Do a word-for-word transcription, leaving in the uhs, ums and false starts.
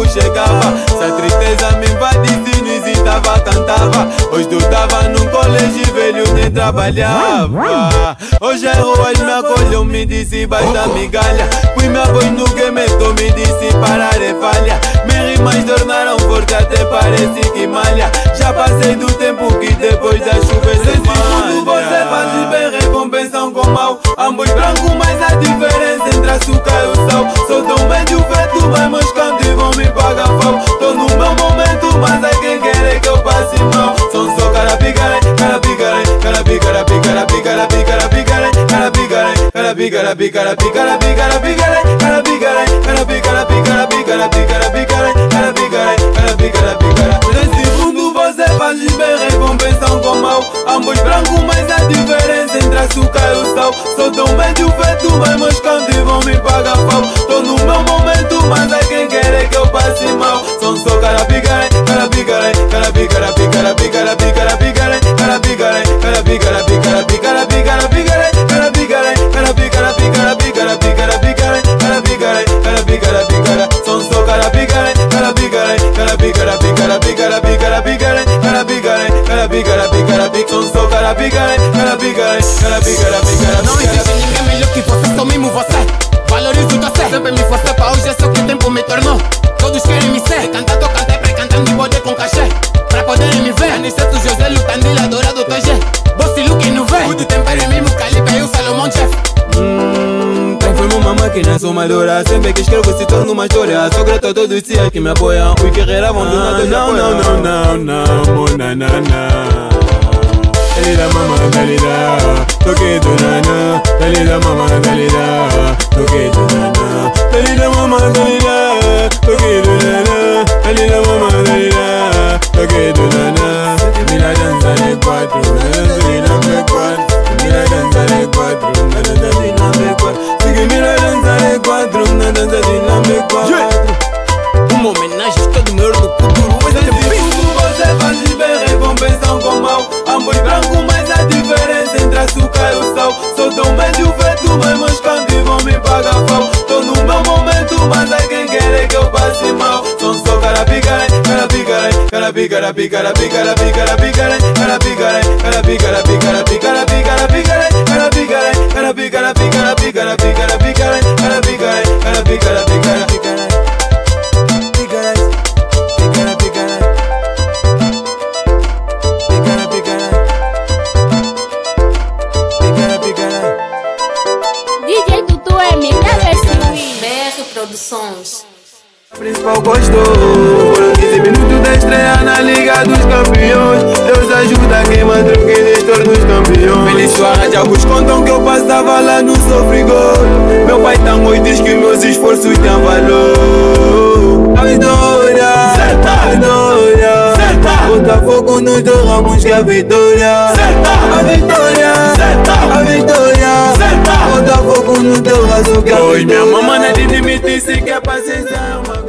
tempo chegava. Se a tristeza me invadisse, não hesitava, cantava. Hoje tu tava num colégio velho, nem trabalhava. Hoje as ruas me acolheu, me disse basta migalha. Fui minha voz no que meto, me disse parar é falha. Minhas rimas tornaram forte, até parece que malha. Já passei do tempo que depois da chuva se malha. Você faz bem, recompensam com mal. Ambos brancos, mas a diferença entre açúcar e o sal. Sou tão médio feito, vai moscando e vão me pagar fal. Tô no meu momento, mas é quem quer que eu passe mal. São só cara picaré, cara picaré, cara picaré, picaré, picaré, picaré, picaré, cara picaré, cara picaré, picaré, picaré, picaré, picaré, cara picaré, cara picaré, picaré, picaré, picaré, picaré, cara picaré, cara picaré, picaré. Nesse mundo você faz bem, recompensam com mal. Ambos brancos, mas a diferença entre açúcar e o sal. Sou tão médio feito, vai moscando e vão me pagar fal. Tô no meu momento, mas é quem quer que eu passe mal. São só cara picaré, cara picaré, cara picaré, picaré, picaré, picaré, picaré, cara picaré, cara picaré, picaré, picaré, picaré, picaré, cara picaré, cara picaré, picaré, picaré, picaré, picaré, cara picaré, cara picaré, picaré. São só cara picaré, cara picaré, cara picaré, picaré, picaré, picaré, picaré, cara picaré, cara picaré, picaré, picaré. São só cara picaré, cara picaré, cara picaré, picaré. Não existe ninguém melhor que você, só mesmo você. Valorizo você, sempre me forcei pra hoje, é só que o tempo me tornou. Todos querem me ser, cantando, cantei pra cantando e poder com cachê. Pra poderem me ver, Aniceto, José, Lutandila, Dourado, T G. Bossy Luke não vê, o de tempero e mesmo Calibre e o Salomão Chef. Hum, transformo uma máquina somadora. Sempre que escrevo se torna uma história. Sou grato a todos os dias que me apoiam. Os guerreiros vão do nada. Não, não, não, não, não, mona, na, na. Dalida mama, dalida, toque do nana. Dalida mama, dalida, toque do nana. Dalida mama, dalida, toque do nana. Dalida mama, dalida, toque do nana. Mira danza de cuatro, danza de number cuatro. Mira danza de cuatro, danza de number cuatro. Sigue mira danza de cuatro, danza de number cuatro. Uma homenagem a todo meu do futuro. Mas esse mundo você faz bem, recompensam com mal. Ambos brancos, mas a diferença entre açúcar e o sal. Sou tão médio feito, vai moscando e vão me pagar fal. Tô no meu momento, mas é quem quer que eu passe mal. São só cara picaré, cara picaré, cara picaré, picaré, picaré, picaré, picaré, cara picaré, cara picaré, picaré, picaré, picaré, picaré, cara picaré, cara picaré, picaré, picaré, picaré, picaré, cara picaré, cara picaré, picaré, picaré. Produções. Principal gostou. Foram quinze minutos da estreia na Liga dos Campeões. Deus ajuda quem madruga e gestor dos campeões. Feliz sua rádio, alguns contam que eu passava lá no sofrigor. Meu pai tango e diz que meus esforços têm valor. A vitória, certa, a vitória, certa. Botafogo nos dois ramos que a vitória, certa. A vitória, certa, a vitória, certa. Botafogo nos dois ramos que a vitória. Hoje minha mamãe não admite se quer paciência.